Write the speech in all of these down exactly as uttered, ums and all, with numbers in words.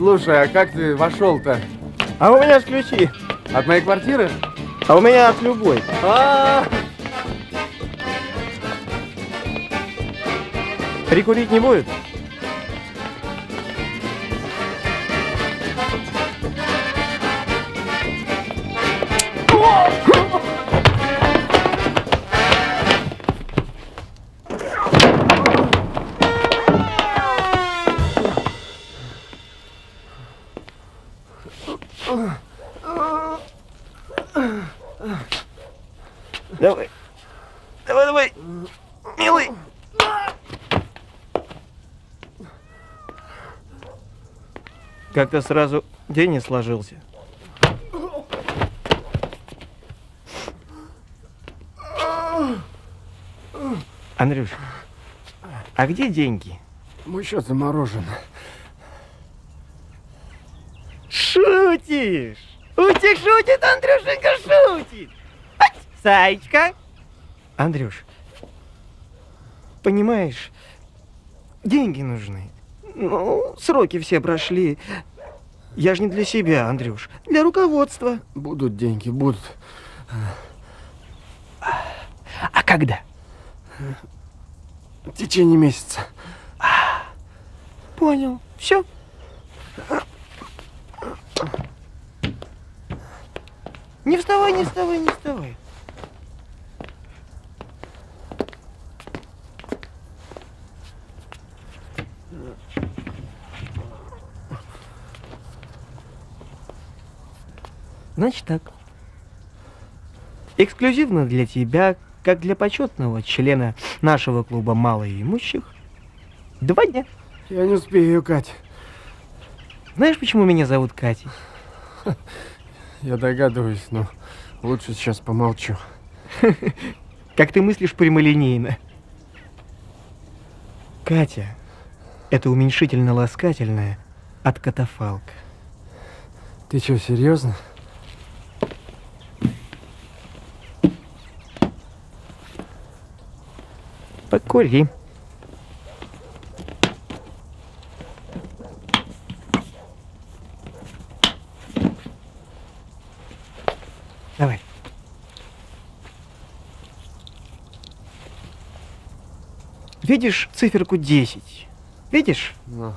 Слушай, а как ты вошел-то? А у меня ж ключи. От моей квартиры? А у меня от любой. А-а-а! Прикурить не будет? Давай. Давай, давай. Милый. Как-то сразу день не сложился. Андрюш, а где деньги? Мой счет заморожен. Шутишь? Утик шутит, Андрюшенька шутит. Саечка. Андрюш, понимаешь, деньги нужны. Ну, сроки все прошли. Я же не для себя, Андрюш, для руководства. Будут деньги, будут. А когда? В течение месяца. Понял. Все. Не вставай, не вставай, не вставай. Значит так. Эксклюзивно для тебя, как для почетного члена нашего клуба малоимущих, два дня. Я не успею, Катя. Знаешь, почему меня зовут Катей? Я догадываюсь, но лучше сейчас помолчу. Как ты мыслишь прямолинейно. Катя – это уменьшительно-ласкательное от катафалка. Ты что, серьезно? Покури. Давай. Видишь циферку десять? Видишь? Ну.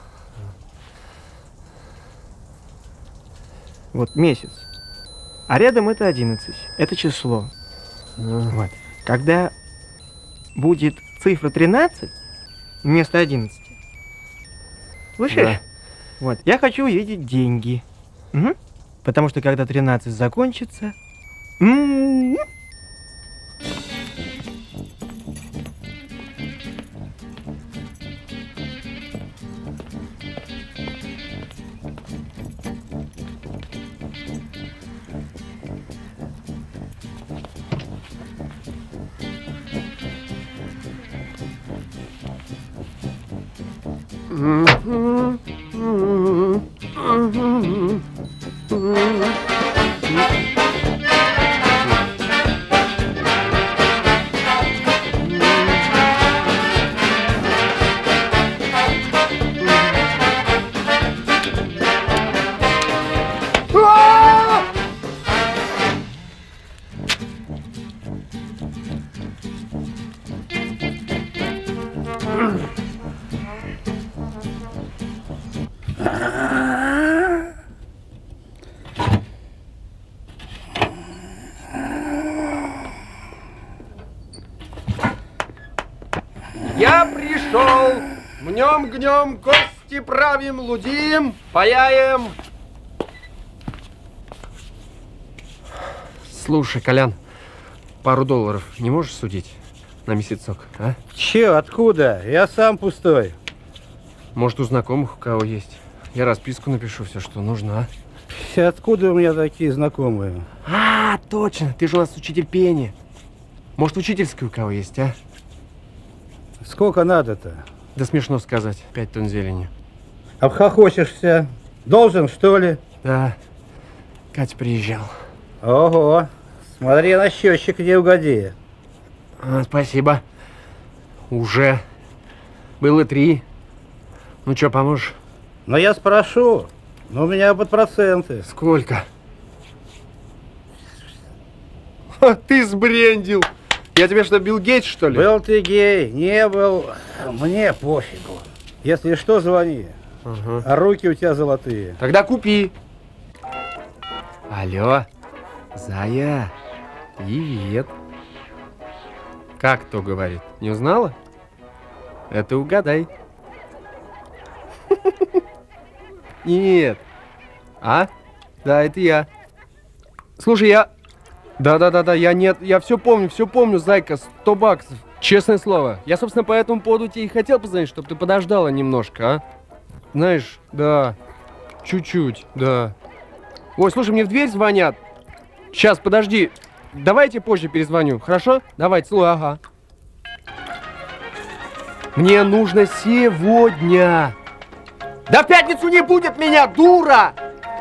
Вот месяц. А рядом это одиннадцать. Это число. Ну. Вот. Когда будет цифра тринадцать вместо одиннадцати. Слышишь? Да. Вот. Я хочу увидеть деньги. Угу. Потому что когда тринадцать закончится... М-м-м, Я пришел, мнем-гнем, кости правим, лудим, паяем. Слушай, Колян, пару долларов не можешь судить на месяцок, а? Че, откуда? Я сам пустой. Может, у знакомых у кого есть? Я расписку напишу, все, что нужно, а? Откуда у меня такие знакомые? А, точно, ты же у нас учитель пения. Может, учительская у кого есть, а? Сколько надо-то? Да смешно сказать, пять тонн зелени. Обхохочешься. Должен, что ли? Да, Катя приезжал. Ого, смотри на счетчик, не угоди. А, спасибо. Уже. Было три. Ну что, поможешь? Но я спрошу. Ну, у меня под проценты. Сколько? Ха, ты сбрендил. Я тебе что, Билл Гейтс, что ли? Был ты гей, не был, мне пофигу. Если что, звони. Ага. А руки у тебя золотые. Тогда купи. Алло, Зая, привет. Как кто говорит? Не узнала? Это угадай. Нет. А? Да, это я. Слушай, я... Да-да-да-да, я нет, я все помню, все помню, зайка, сто баксов. Честное слово. Я, собственно, по этому поводу тебе и хотел позвонить, чтобы ты подождала немножко, а? Знаешь, да, чуть-чуть, да. Ой, слушай, мне в дверь звонят. Сейчас, подожди. Давайте позже перезвоню, хорошо? Давай, целую, ага. Мне нужно сегодня. Да в пятницу не будет меня, дура!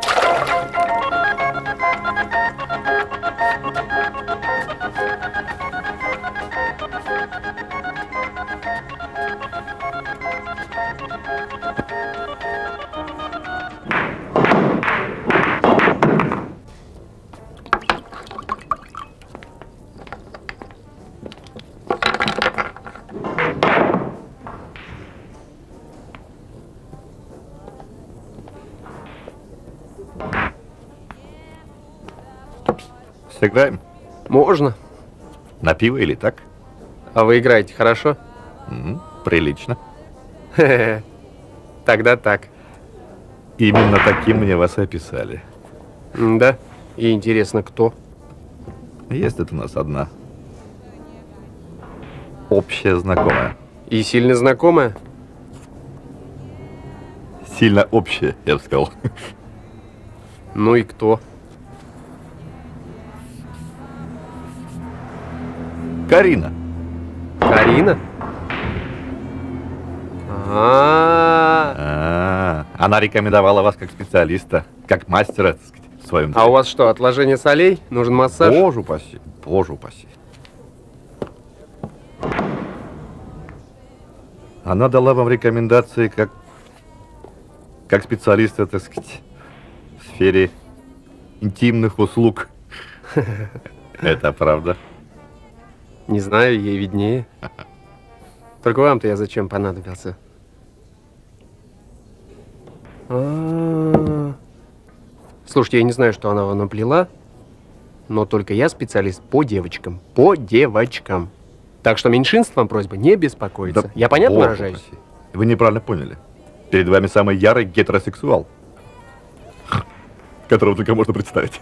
Сыграем? Можно. На пиво или так? А вы играете хорошо? М, прилично. Хе-хе. Тогда так. Именно таким мне вас и описали. Да? И интересно, кто? Есть это у нас одна общая знакомая. И сильно знакомая? Сильно общая, я бы сказал. Ну и кто? Карина. Карина? А, А, она рекомендовала вас как специалиста, как мастера, так сказать, в своем а у вас что, отложение солей? Нужен массаж? Боже упаси, боже упаси. Она дала вам рекомендации как, как специалиста, так сказать, в сфере интимных услуг. Это правда? Не знаю, ей виднее. Только вам-то я зачем понадобился? А-а-а. Слушайте, я не знаю, что она вам наплела, но только я специалист по девочкам. По девочкам. Так что меньшинствам просьба не беспокоиться. Да Я понятно боже выражаюсь? упаси. Вы неправильно поняли. Перед вами самый ярый гетеросексуал, которого только можно представить.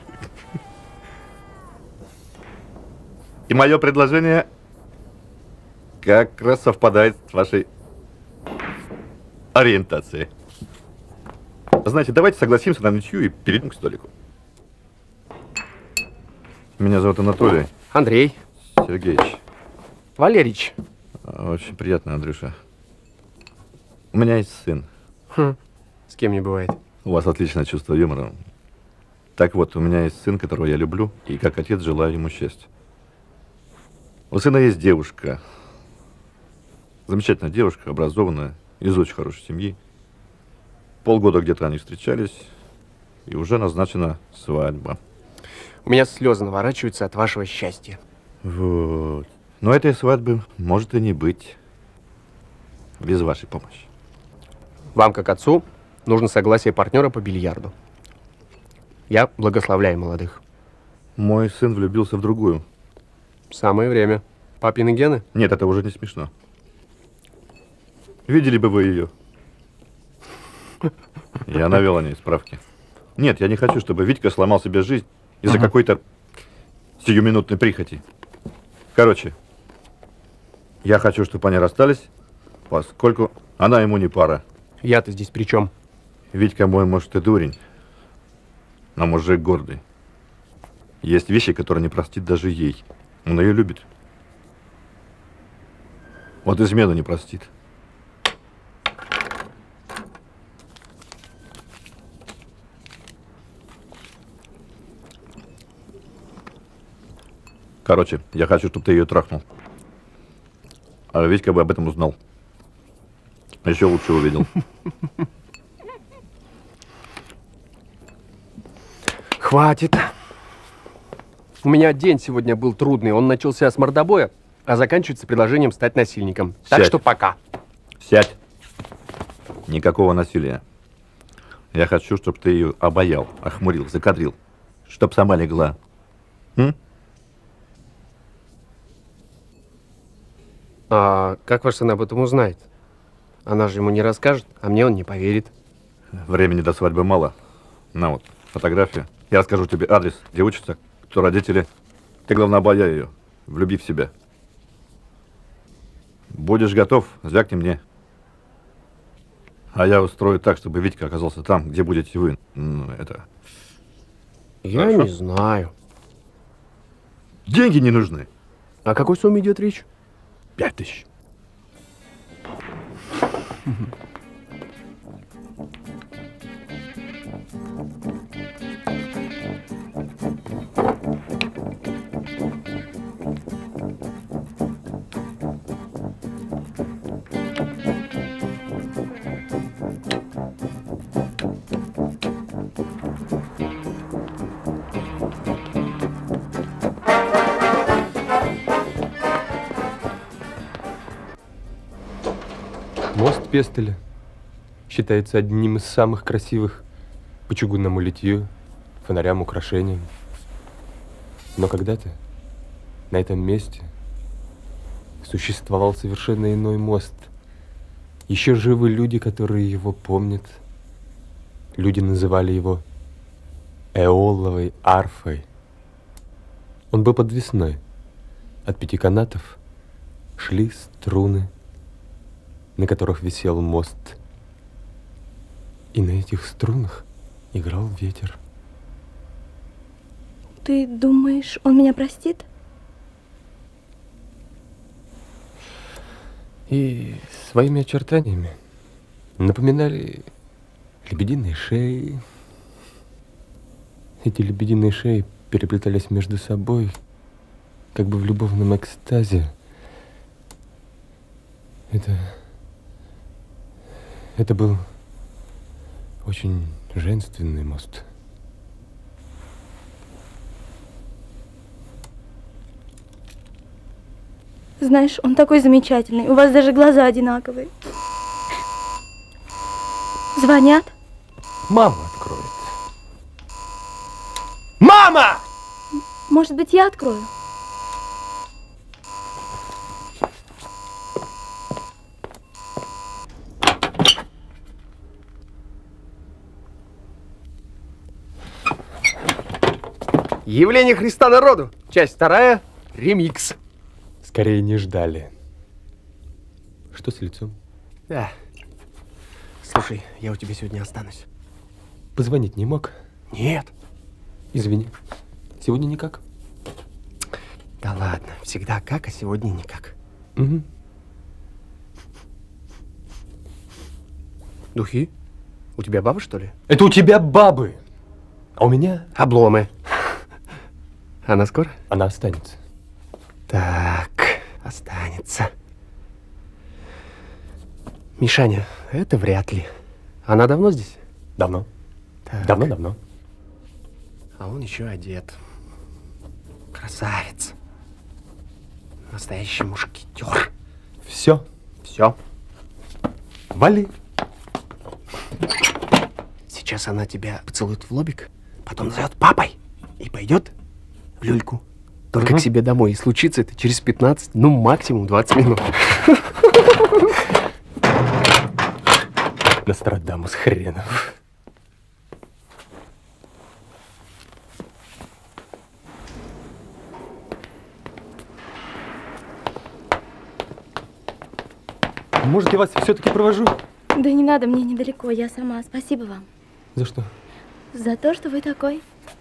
И мое предложение как раз совпадает с вашей ориентацией. Знаете, давайте согласимся на ничью и перейдем к столику. Меня зовут Анатолий Андрей. Сергеевич. Валерич. Очень приятно, Андрюша. У меня есть сын. Хм. С кем не бывает. У вас отличное чувство юмора. Так вот, у меня есть сын, которого я люблю, и как отец желаю ему счастья. У сына есть девушка. Замечательная девушка, образованная, из очень хорошей семьи. Полгода где-то они встречались, и уже назначена свадьба. У меня слезы наворачиваются от вашего счастья. Вот. Но этой свадьбы может и не быть без вашей помощи. Вам, как отцу, нужно согласие партнера по бильярду. Я благословляю молодых. Мой сын влюбился в другую. Самое время. Папины гены? Нет, это уже не смешно. Видели бы вы ее? Я навел о ней справки. Нет, я не хочу, чтобы Витька сломал себе жизнь из-за uh-huh. какой-то сиюминутной прихоти. Короче, я хочу, чтобы они расстались, поскольку она ему не пара. Я-то здесь при чем? Витька мой, может, и дурень, но мужик гордый. Есть вещи, которые не простит даже ей. Он ее любит. Вот измену не простит. Короче, я хочу, чтобы ты ее трахнул. А Витька бы об этом узнал. Еще лучше увидел. Хватит. У меня день сегодня был трудный. Он начался с мордобоя, а заканчивается предложением стать насильником. Так Сядь. что пока. Сядь. Никакого насилия. Я хочу, чтобы ты ее обаял, охмурил, закадрил. Чтоб сама легла. М? А как ваш сын об этом узнает? Она же ему не расскажет, а мне он не поверит. Времени до свадьбы мало. На вот, фотография. Я расскажу тебе адрес, где учится, кто родители. Ты, главное, обаяй ее, влюби в себя. Будешь готов, звякни мне. А я устрою так, чтобы Витька оказался там, где будете вы. Ну, это... Я Хорошо. не знаю. Деньги не нужны. О какой сумме идет речь? Пять тысяч. Мост Пестеля считается одним из самых красивых по чугунному литью, фонарям, украшениям. Но когда-то на этом месте существовал совершенно иной мост. Еще живы люди, которые его помнят. Люди называли его Эоловой арфой. Он был подвесной. От пяти канатов шли струны, на которых висел мост. И на этих струнах играл ветер. Ты думаешь, он меня простит? И своими очертаниями напоминали лебединые шеи. Эти лебединые шеи переплетались между собой, как бы в любовном экстазе. Это... Это был очень женственный мост. Знаешь, он такой замечательный. У вас даже глаза одинаковые. Звонят? Мама откроет. Мама! Может быть, я открою? Явление Христа народу. Часть вторая. Ремикс. Скорее не ждали. Что с лицом? Да. Слушай, я у тебя сегодня останусь. Позвонить не мог? Нет. Извини. Сегодня никак? Да ладно, всегда как, а сегодня никак. Угу. Духи? У тебя баба, что ли? Это у тебя бабы, а у меня... Обломы. Она скоро? Она останется. Так, останется. Мишаня, это вряд ли. Она давно здесь? Давно. Так. Давно-давно. А он еще одет. Красавец. Настоящий мушкетер. Все. Все. Вали. Сейчас она тебя поцелует в лобик, потом назовет папой и пойдет в люльку. Только Угу. к себе домой. И случится это через пятнадцать, ну максимум двадцать минут. Нострадамус хренов. Может, я вас все-таки провожу? Да не надо, мне недалеко, я сама. Спасибо вам. За что? За то, что вы такой.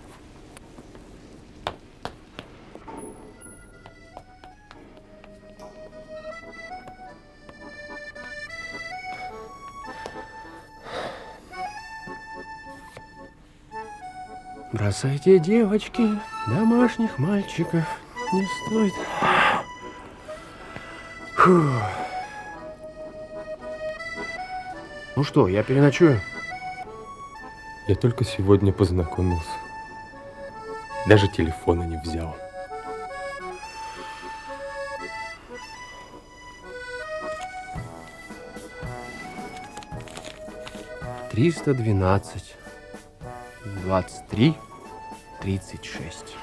Бросайте, девочки, домашних мальчиков. Не стоит. Фу. Ну что, я переночую? Я только сегодня познакомился Даже телефона не взял. Триста двенадцать. Двадцать три. Тридцать шесть.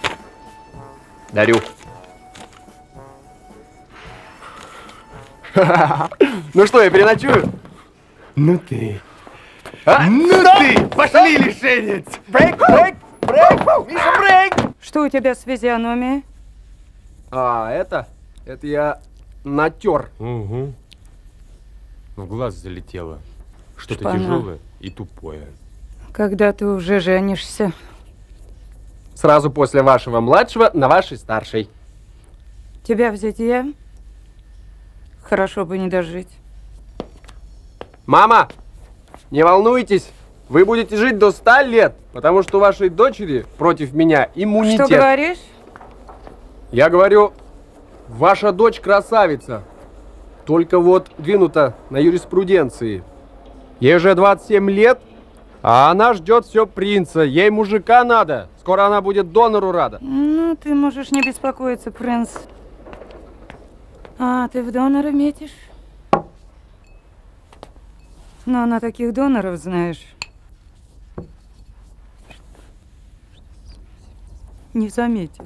Дарю. Ну что, я переночую? Ну ты. А? Ну ты! Пошли, лишенец! Брейк, брейк, брейк! Миша, брейк! Что у тебя с физиономией? А, это? Это я натер. Угу. В глаз залетело. Что-то Шпана. тяжелое и тупое. Когда ты уже женишься? Сразу после вашего младшего на вашей старшей. Тебя взять я? Хорошо бы не дожить. Мама, не волнуйтесь, вы будете жить до ста лет, потому что у вашей дочери против меня иммунитет. Что говоришь? Я говорю, ваша дочь красавица, только вот двинута на юриспруденции. Ей уже двадцать семь лет, а она ждет все принца, ей мужика надо. Скоро она будет донору рада. Ну, ты можешь не беспокоиться, принц. А, ты в донора метишь? Но на таких доноров, знаешь, не заметит.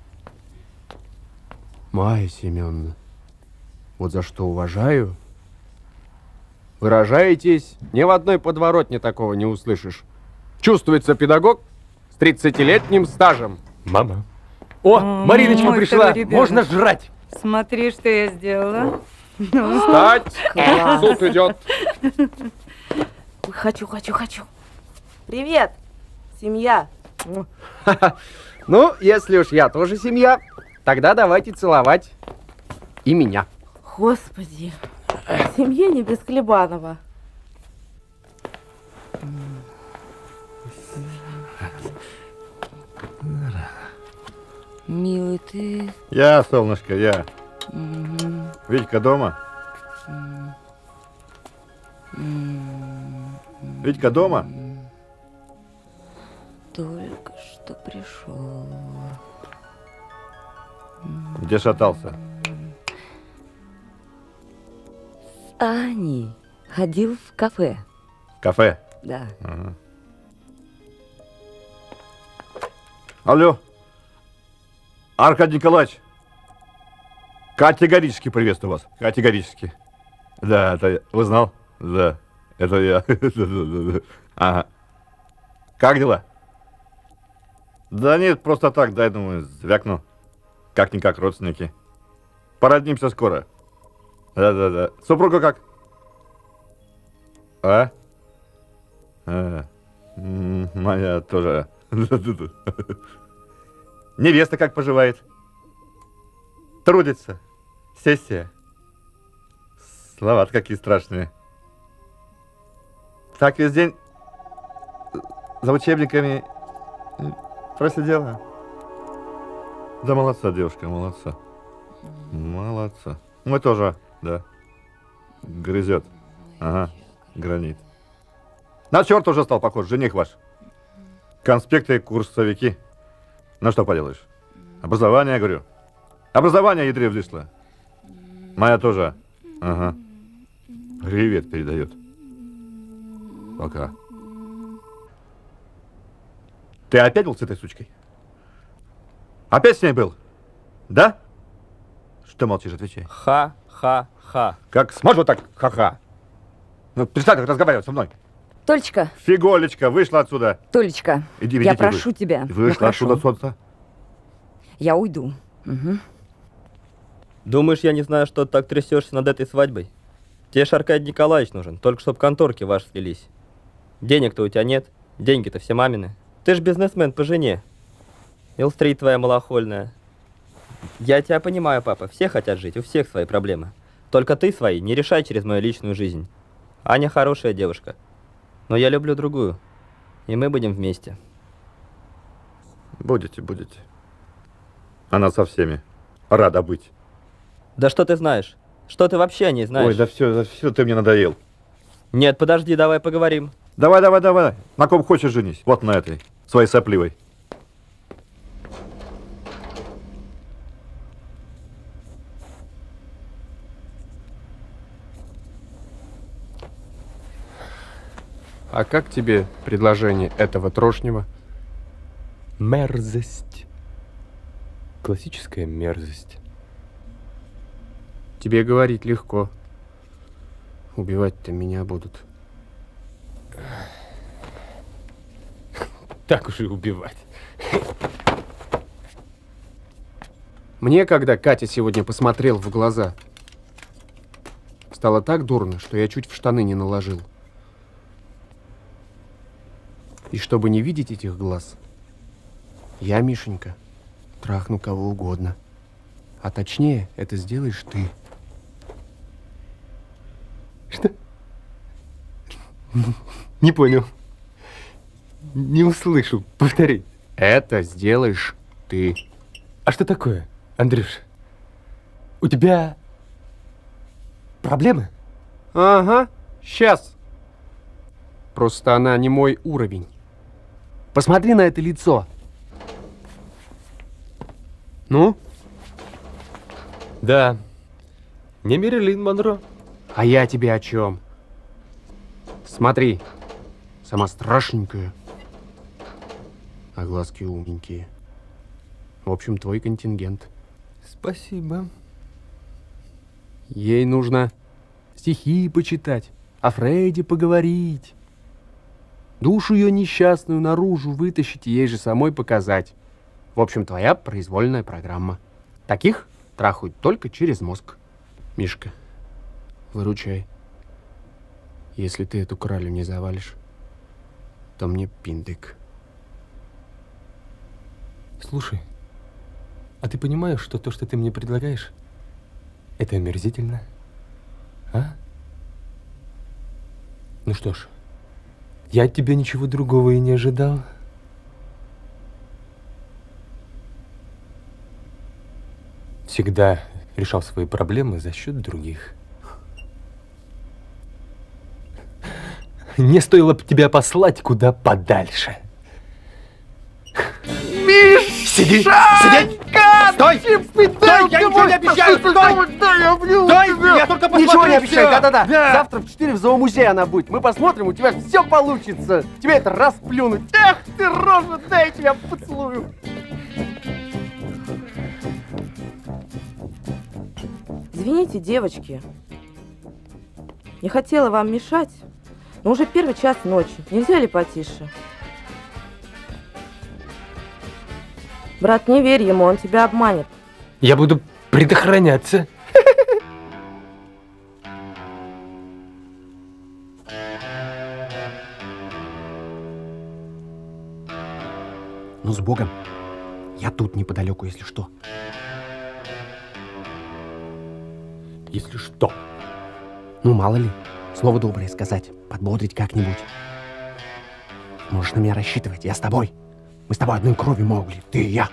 Майя Семеновна, вот за что уважаю. Выражаетесь, ни в одной подворотне такого не услышишь. Чувствуется педагог с тридцатилетним стажем. Мама. О, О, Мариночка мой пришла, второй ребенок. можно жрать. Смотри, что я сделала. Ну, Встать, суд идет. Хочу, хочу, хочу. Привет, семья. Ну, если уж я тоже семья, тогда давайте целовать и меня. Господи, семье не без Хлебанова. Милый, ты... Я, солнышко, я. Угу. Витька дома? Витька дома? Только что пришел. Где шатался? С Аней ходил в кафе. Кафе? Да. Ага. Алло. Аркадий Николаевич. Категорически приветствую вас. Категорически. Да, это я. Вы знал? Да. Это я. Ага. Как дела? Да нет, просто так, дай, думаю, звякну. Как-никак родственники. Породнимся скоро. Да-да-да. Супруга как? А? А. М, Моя тоже. Невеста как поживает? Трудится. Сессия. Слова-то какие страшные. Так весь день за учебниками просидела. Да молодца, девушка, молодца. Молодца. Мы тоже, да. Грызет. Ага, гранит. На черт уже стал похож, жених ваш. Конспекты, курсовики. Ну что поделаешь? Образование, говорю. Образование ядре влезло. Моя тоже. Ага. Привет передает. Пока. Ты опять был с этой сучкой? Опять с ней был? Да? Что молчишь, отвечай. Ха-ха-ха. Как смажу, так ха-ха. Ну, перестань так разговаривать со мной. Толечка, Фиголечка, вышла отсюда. Толечка, Иди, я идите, прошу вы. тебя. Вышла я отсюда, прошу. отсюда. Я уйду. Угу. Думаешь, я не знаю, что ты так трясешься над этой свадьбой? Тебе ж Аркадий Николаевич нужен, только чтоб конторки ваши слились. Денег-то у тебя нет, деньги-то все мамины. Ты ж бизнесмен по жене. Илстрит твоя малохольная. Я тебя понимаю, папа, все хотят жить, у всех свои проблемы. Только ты свои не решай через мою личную жизнь. Аня хорошая девушка, но я люблю другую, и мы будем вместе. Будете, будете. Она со всеми. Рада быть. Да что ты знаешь? Что ты вообще о ней знаешь? Ой, да все, да все, ты мне надоел. Нет, подожди, давай поговорим. Давай, давай, давай. На ком хочешь женись. Вот на этой, своей сопливой. А как тебе предложение этого трошнего? Мерзость. Классическая мерзость. Тебе говорить легко. Убивать-то меня будут. Так уж и убивать. Мне, когда Катя сегодня посмотрел в глаза, стало так дурно, что я чуть в штаны не наложил. И чтобы не видеть этих глаз, я, Мишенька, трахну кого угодно. А точнее, это сделаешь ты. Что? Не понял. Не услышу. Повтори. Это сделаешь ты. А что такое, Андрюш? У тебя проблемы? Ага, сейчас. Просто она не мой уровень. Посмотри на это лицо. Ну? Да. Не Мэрилин Монро. А я тебе о чем? Смотри, сама страшненькая, а глазки умненькие. В общем, твой контингент. Спасибо. Ей нужно стихи почитать, о Фрейде поговорить. Душу ее несчастную наружу вытащить и ей же самой показать. В общем, твоя произвольная программа. Таких трахают только через мозг. Мишка, выручай. Если ты эту кралю не завалишь, то мне пиндык. Слушай, а ты понимаешь, что то, что ты мне предлагаешь, это омерзительно? А? Ну что ж, я от тебя ничего другого и не ожидал. Всегда решал свои проблемы за счет других. Не стоило бы тебя послать куда подальше. Миша! Сиди! Сидеть! Стой! Стой! Я ничего не обещаю! Стой! Стой! Я только посмотрю! Ничего не обещаю! всё! Да-да-да! Да. Завтра в четыре в зоомузее она будет. Мы посмотрим, у тебя все получится. Тебе это расплюнуть. Эх ты, рожа, дай я тебя поцелую. Извините, девочки. Не хотела вам мешать, но уже первый час ночи. Нельзя ли потише? Брат, не верь ему, он тебя обманет. Я буду предохраняться. Ну, с Богом. Я тут неподалеку, если что. Если что? Ну, мало ли. Слово доброе сказать. Подбодрить как-нибудь. Можешь на меня рассчитывать. Я с тобой. Мы с тобой одной крови, Маугли. Ты и я.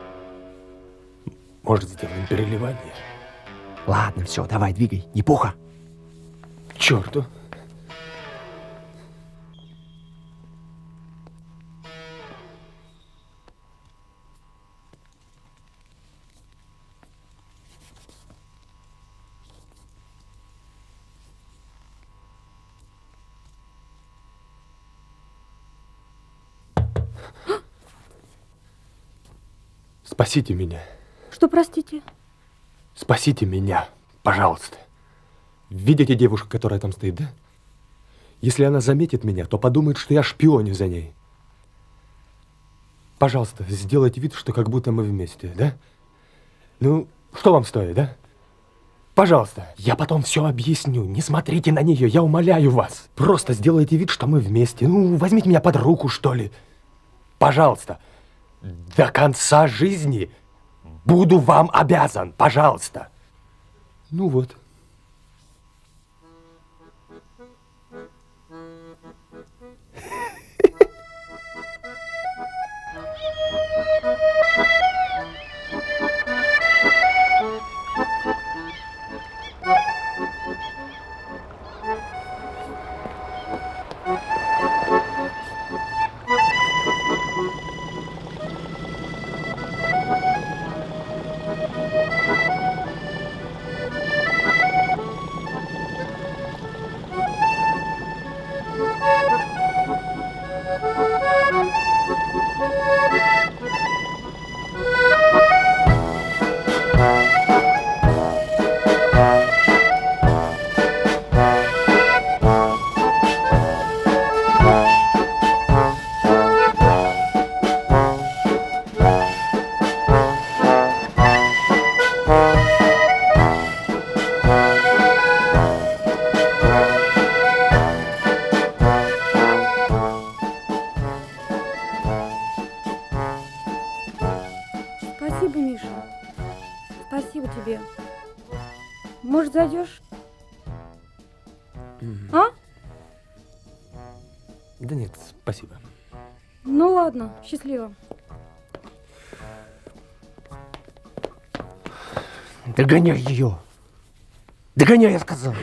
Может, сделаем переливание? Ладно, все, давай, двигай. Не пуха. К черту. Спасите меня. Что, простите? Спасите меня, пожалуйста. Видите девушку, которая там стоит, да? Если она заметит меня, то подумает, что я шпионю за ней. Пожалуйста, сделайте вид, что как будто мы вместе, да? Ну, что вам стоит, да? Пожалуйста, я потом все объясню. Не смотрите на нее, я умоляю вас. Просто сделайте вид, что мы вместе. Ну, возьмите меня под руку, что ли. Пожалуйста. До конца жизни буду вам обязан, пожалуйста. Ну вот. Может, зайдешь? А? Да нет, спасибо. Ну ладно, счастливо. Догоняй ее. Догоняй, я сказал.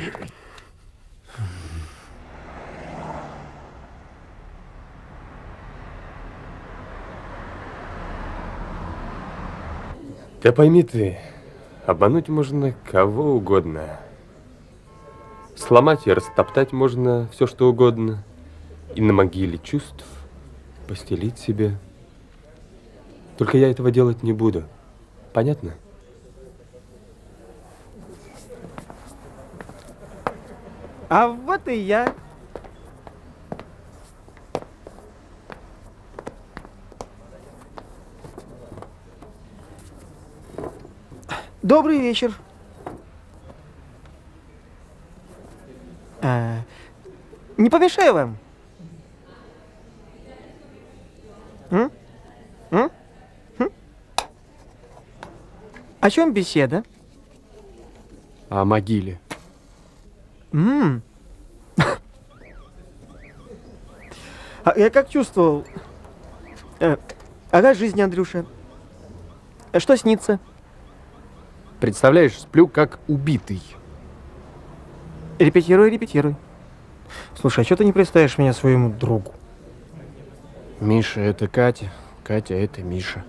Да пойми ты, обмануть можно кого угодно. Сломать и растоптать можно все, что угодно. И на могиле чувств постелить себе. Только я этого делать не буду. Понятно? А вот и я. Добрый вечер. А, не помешаю вам? М? М? М? О чем беседа? О могиле. М. А я как чувствовал. Э, а как жизнь, Андрюша? А что снится? Представляешь, сплю как убитый. Репетируй, репетируй. Слушай, а что ты не представишь меня своему другу? Миша — это Катя, Катя — это Миша.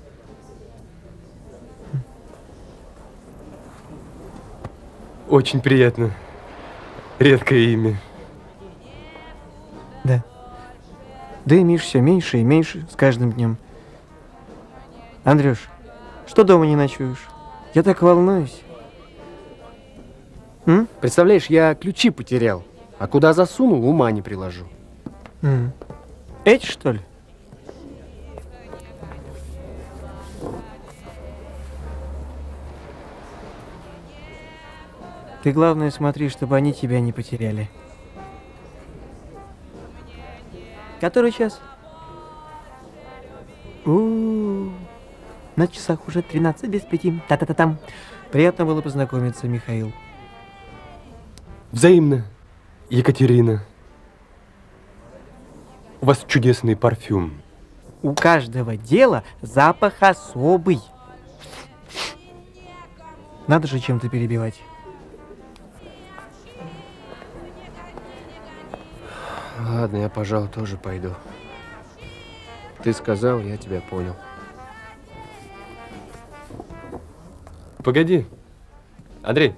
Очень приятно. Редкое имя. Да. Да и Миш все меньше и меньше с каждым днем. Андрюш, что дома не ночуешь? Я так волнуюсь. М? Представляешь, я ключи потерял, а куда засунул, ума не приложу. М. Эти, что ли? Ты, главное, смотри, чтобы они тебя не потеряли. Который час? У-у-у. На часах уже тринадцать без пяти. Та-та-та-там. Приятно было познакомиться, Михаил. Взаимно, Екатерина. У вас чудесный парфюм. У каждого дела запах особый. Надо же чем-то перебивать. Ладно, я, пожалуй, тоже пойду. Ты сказал, я тебя понял. Погоди. Андрей.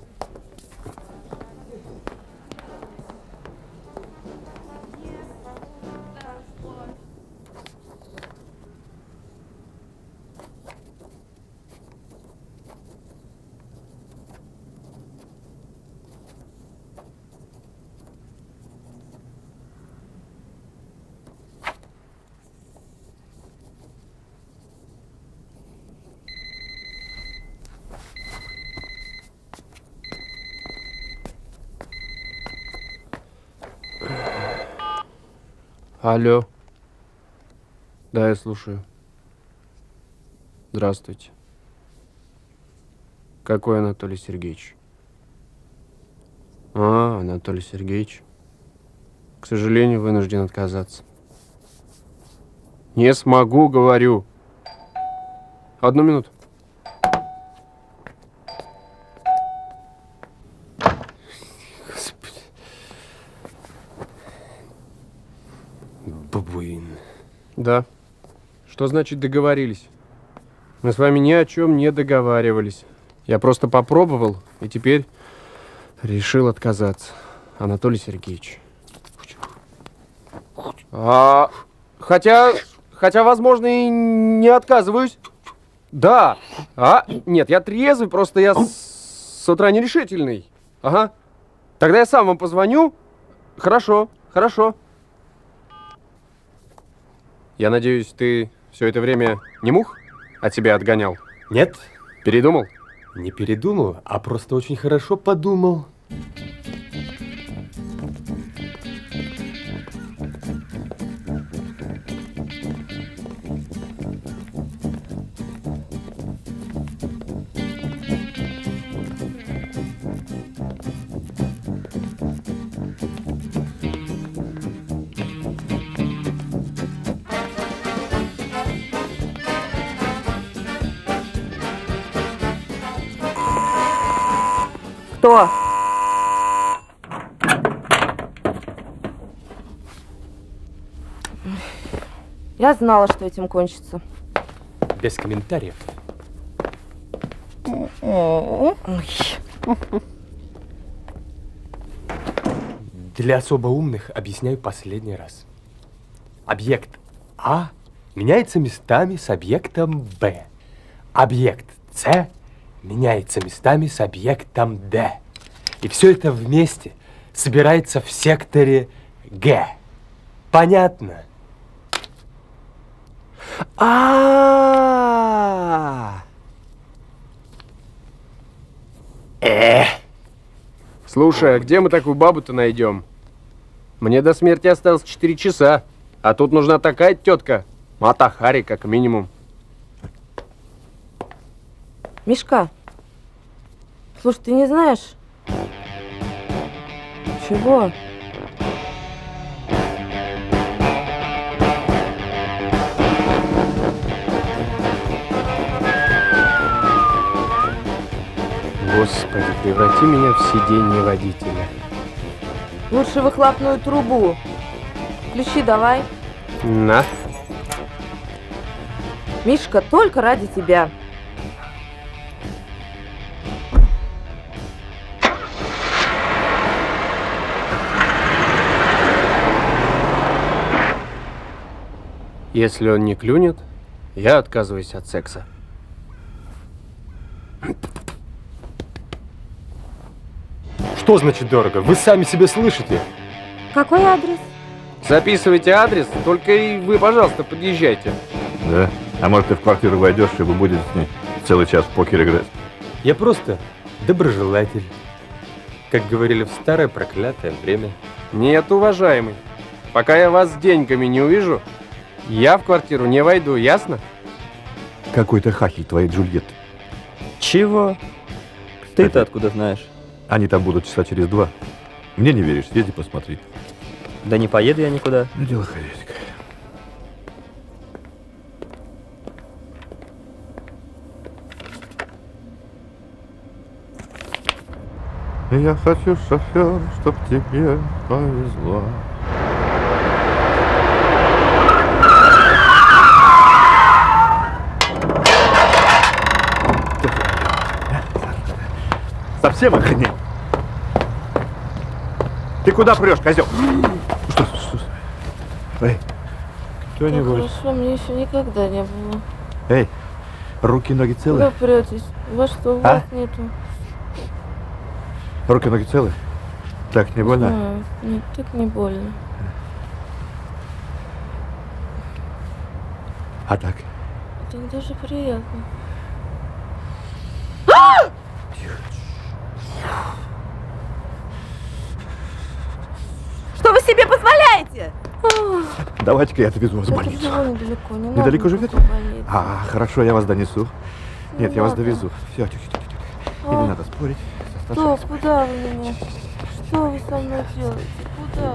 Алло. Да, я слушаю. Здравствуйте. Какой Анатолий Сергеевич? А, Анатолий Сергеевич. К сожалению, вынужден отказаться. Не смогу, говорю. Одну минуту. Господи. Бабуин. Да. Что значит договорились? Мы с вами ни о чем не договаривались. Я просто попробовал и теперь решил отказаться. Анатолий Сергеевич. А, хотя, хотя, возможно, и не отказываюсь. Да. А, нет, я трезвый, просто я с, с утра нерешительный. Ага. Тогда я сам вам позвоню. Хорошо, хорошо. Я надеюсь, ты все это время не мух от тебя отгонял? Нет. Передумал? Не передумал, а просто очень хорошо подумал. Кто? Я знала, что этим кончится. Без комментариев. Для особо умных объясняю последний раз. Объект А меняется местами с объектом Б. Объект С меняется местами с объектом Д. И все это вместе собирается в секторе Г. Понятно? А. Э. Слушай, а где мы такую бабу-то найдем? Мне до смерти осталось четыре часа, а тут нужна такая тетка. Мата Хари, как минимум. Мишка, слушай, ты не знаешь? Чего? Господи, преврати меня в сиденье водителя. Лучше выхлопную трубу. Ключи давай. На. Мишка, только ради тебя. Если он не клюнет, я отказываюсь от секса. Что значит дорого? Вы сами себя слышите? Какой адрес? Записывайте адрес, только и вы, пожалуйста, подъезжайте. Да? А может, ты в квартиру войдешь, и вы будете с ней целый час в покер играть? Я просто доброжелатель. Как говорили в старое проклятое время. Нет, уважаемый. Пока я вас с деньгами не увижу, я в квартиру не войду, ясно? Какой-то хахель твоей Джульетты. Чего? Ты-то откуда знаешь? Они там будут часа через два. Мне не веришь? Съезди, посмотри. Да не поеду я никуда. Ну, дело хозяйское. Я хочу, шофер, чтоб тебе повезло. Совсем охренел? Ты куда прешь, козел? Что, что? Эй, кто-нибудь? Хорошо, мне еще никогда не было. Эй, руки, ноги целые? Куда претесь? Во что, у А? вас нету? Руки, ноги целые? Так, не больно? А, нет, так не больно. А так? Так даже приятно. Что вы себе позволяете? Давайте-ка я довезу вас в больницу. Это же недалеко, не Недалеко надо живете? в больницу. А, хорошо, я вас донесу. Не Нет, я вас надо. довезу. Все, тихо, тихо, тихо. И А? не надо спорить. со Что, старшими. куда вы меня? Что вы со мной делаете? Куда?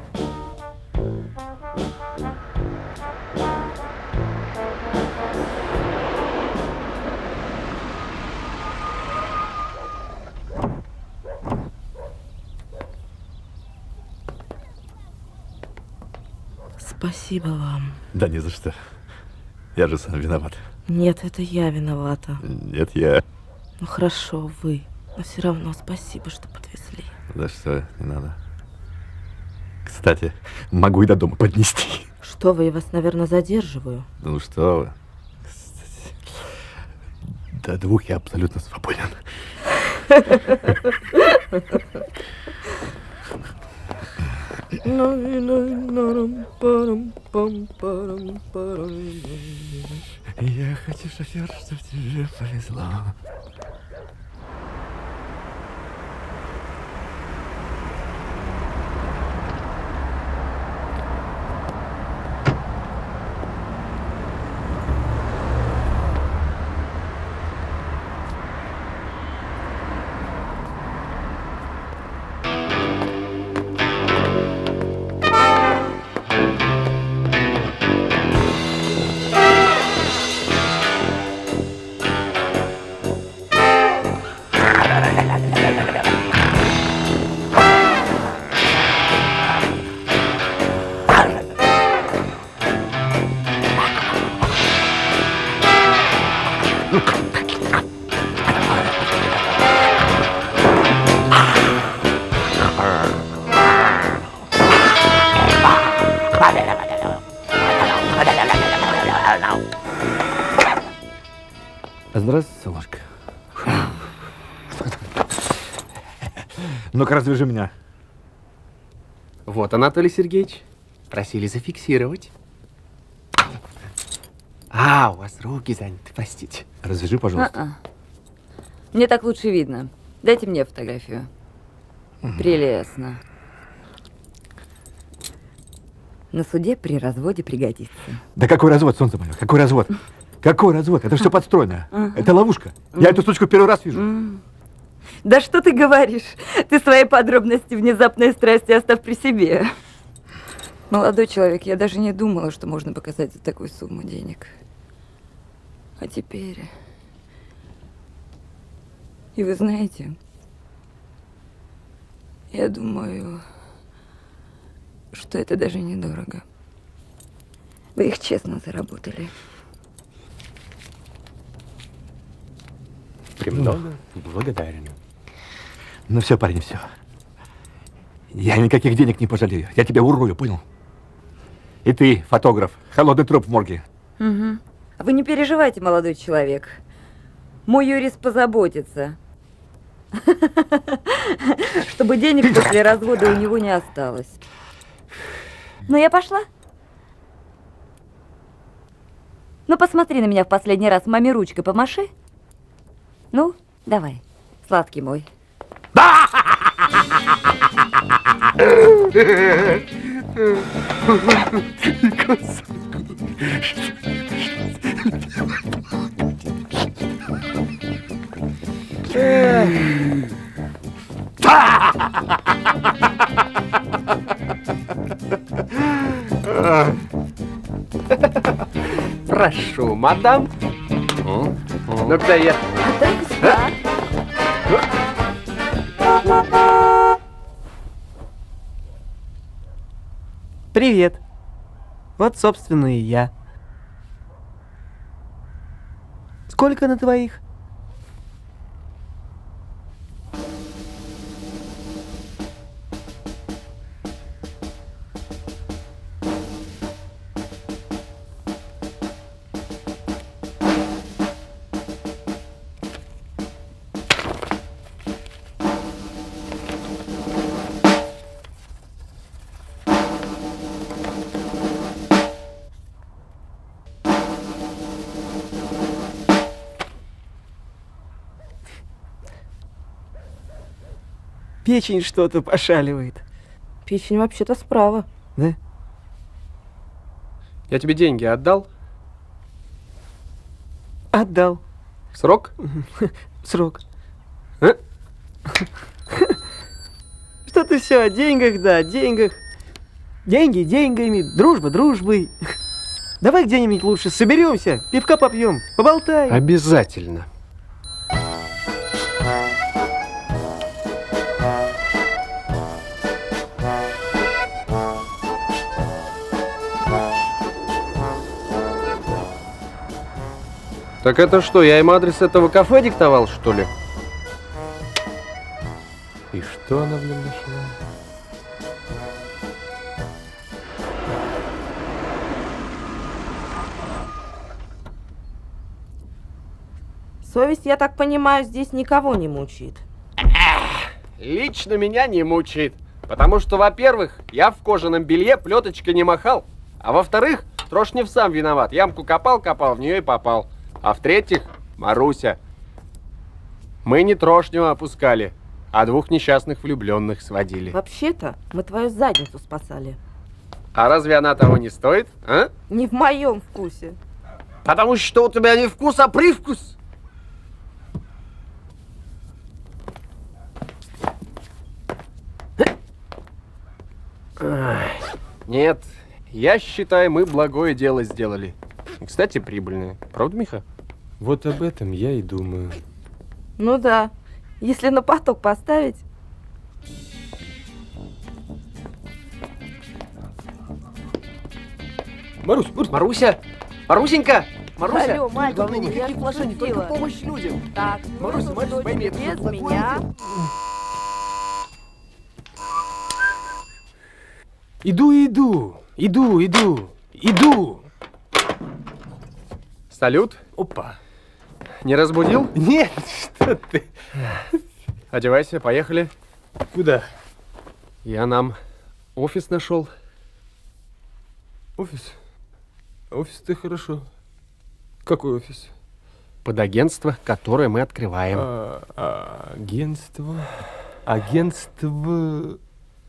Спасибо вам. Да не за что. Я же сам виноват. Нет, это я виновата. Нет, я. Ну хорошо, вы. Но все равно спасибо, что подвезли. За что? Не надо. Кстати, могу и до дома поднести. Что вы, я вас, наверное, задерживаю. Ну что вы. Кстати, до двух я абсолютно свободен. Я хочу, шофер, чтоб тебе повезло. Ну-ка, развяжи меня. Вот, Анатолий Сергеевич. Просили зафиксировать. А, у вас руки заняты, простите. Развяжи, пожалуйста. А-а. Мне так лучше видно. Дайте мне фотографию. Прелестно. На суде при разводе пригодится. Да какой развод, солнце мое? Какой развод? Какой развод? Это все подстроено. Это ловушка. Я эту штучку первый раз вижу. Да что ты говоришь? Ты свои подробности внезапной страсти оставь при себе. Молодой человек, я даже не думала, что можно показать за такую сумму денег. А теперь... И вы знаете, я думаю, что это даже недорого. Вы их честно заработали. Премного благодарен. Ну все, парень, все. Я никаких денег не пожалею. Я тебя урою, понял? И ты, фотограф, холодный труп в морге. Угу. Вы не переживайте, молодой человек. Мой юрист позаботится, чтобы денег после развода у него не осталось. Ну, я пошла. Ну, посмотри на меня в последний раз, маме ручкой помаши. Ну, давай, сладкий мой. Прошу, мадам. Ну-ка, я... Привет. Вот, собственно, и я. Сколько на твоих? Печень что-то пошаливает. Печень вообще-то справа. Да? Я тебе деньги отдал? Отдал. Срок? Срок. А? Что ты все о деньгах, да, о деньгах. Деньги деньгами, дружба дружбой. Давай где-нибудь лучше соберемся, пивка попьем, поболтаем. Обязательно. Так это что, я им адрес этого кафе диктовал, что ли? И что она в нем нашла? Совесть, я так понимаю, здесь никого не мучает. Лично меня не мучает. Потому что, во-первых, я в кожаном белье плеточкой не махал. А во-вторых, Трошнев сам виноват. Ямку копал-копал, в нее и попал. А в-третьих, Маруся. Мы не Трошнева опускали, а двух несчастных влюбленных сводили. Вообще-то, мы твою задницу спасали. А разве она того не стоит, а? Не в моем вкусе. Потому что у тебя не вкус, а привкус. Нет, я считаю, мы благое дело сделали. И, кстати, прибыльное. Правда, Миха? Вот об этом я и думаю. Ну да, если на поток поставить. Марусь, Маруся! Марусенька! Маруся! Алло, мальчик, главное, я никаких вложений, только пошутила. помощь людям. Так, Маруся, Маруся, пойми, это без плохое меня. дело. Иду, иду, иду, иду, иду. Салют. Опа. Не разбудил? Нет, что ты. Одевайся, поехали. Куда? Я нам офис нашел. Офис? Офис-то хорошо. Какой офис? Под агентство, которое мы открываем. А, а, агентство. Агентство.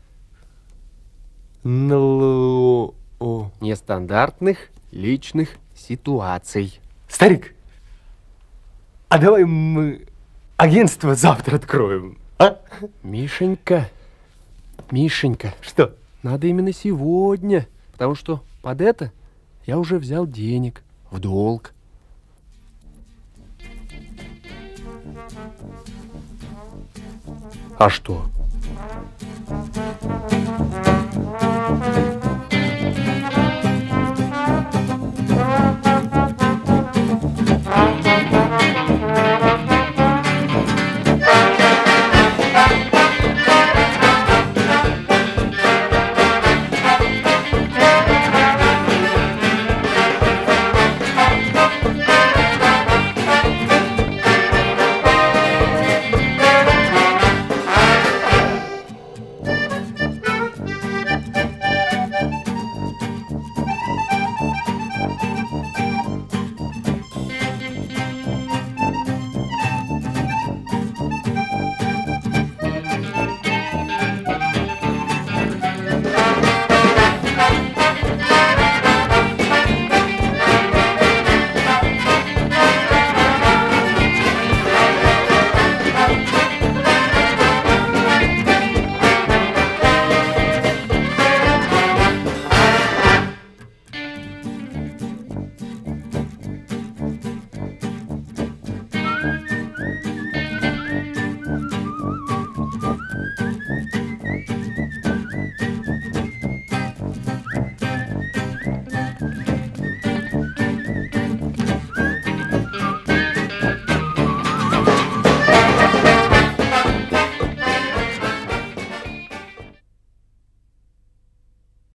эн эл о. Нестандартных личных ситуаций. Старик, а давай мы агентство завтра откроем, а? Мишенька, Мишенька. Что? Надо именно сегодня, потому что под это я уже взял денег в долг. А что?